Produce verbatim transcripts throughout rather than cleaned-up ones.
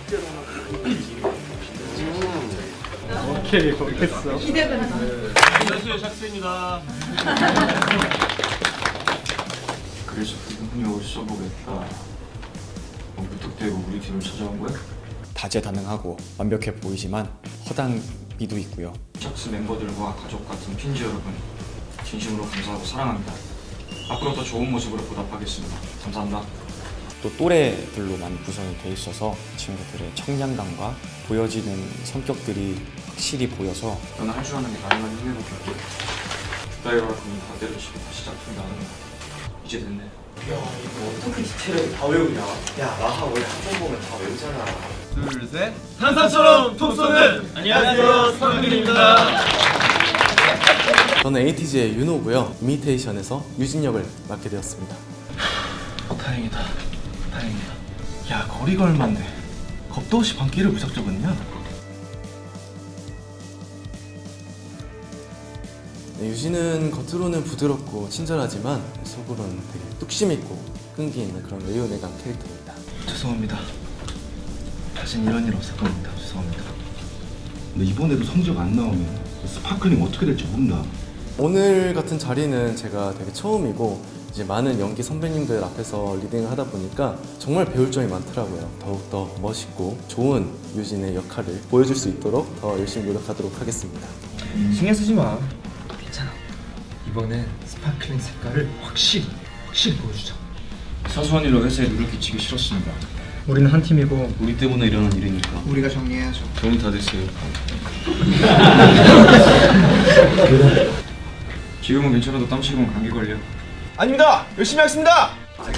오케이, 모르겠어. 기대된다. 안녕하세요, 샥스입니다. 그래서 능력을 써보겠다. 뭐 무턱대고 우리 팀을 찾아온 거야? 다재다능하고 완벽해 보이지만 허당 미도 있고요. 샥스 멤버들과 가족 같은 핀즈 여러분, 진심으로 감사하고 사랑합니다. 앞으로 더 좋은 모습으로 보답하겠습니다. 감사합니다. 또 또래들로 많이 구성이 돼 있어서 친구들의 청량감과 보여지는 성격들이 확실히 보여서 너는 할 줄 아는 게 다른 건 힘내볼게. 그따위로 할 거면 다 때려치고 다시 짝퉁이 나는 거야. 이제 됐네. 야, 이거 어떻게 디테일하게 다 외우냐? 야, 나하 원래 학원 보면 다 외우잖아. 둘, 셋. 탄산처럼 톡 쏘는 안녕하세요, 서민입니다. 저는 에이티즈의 윤호고요. 이미테이션에서 유진 역을 맡게 되었습니다. 어, 다행이다. 다행이다. 야, 거리가 얼만데 겁도 없이 방귀를 무작정 긋냐? 네, 유진은 겉으로는 부드럽고 친절하지만 속으로는 되게 뚝심 있고 끈기 있는 그런 외유내강 캐릭터입니다. 죄송합니다. 다신 이런 일 없을 겁니다. 죄송합니다. 근데 이번에도 성적 안 나오면 스파클링 어떻게 될지 모른다. 오늘 같은 자리는 제가 되게 처음이고 이제 많은 연기 선배님들 앞에서 리딩을 하다 보니까 정말 배울 점이 많더라고요. 더욱더 멋있고 좋은 유진의 역할을 보여줄 수 있도록 더 열심히 노력하도록 하겠습니다. 신경 쓰지 마. 괜찮아. 이번엔 스파클링 색깔을 확실히, 확실히 보여주자. 사소한 일로 회사에 누를 끼치기 싫었습니다. 우리는 한 팀이고 우리 때문에 일어난 일이니까. 우리가 정리해야죠. 돈이 다 됐어요. 지금은 괜찮아도 땀 식으면 감기 걸려. 아닙니다. 열심히 하겠습니다.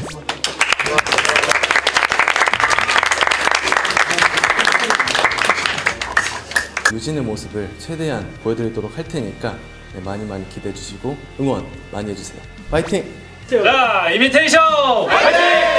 유진의 모습을 최대한 보여드리도록 할 테니까 네, 많이 많이 기대해 주시고 응원 많이 해주세요. 파이팅! 자, 이미테이션! 화이팅!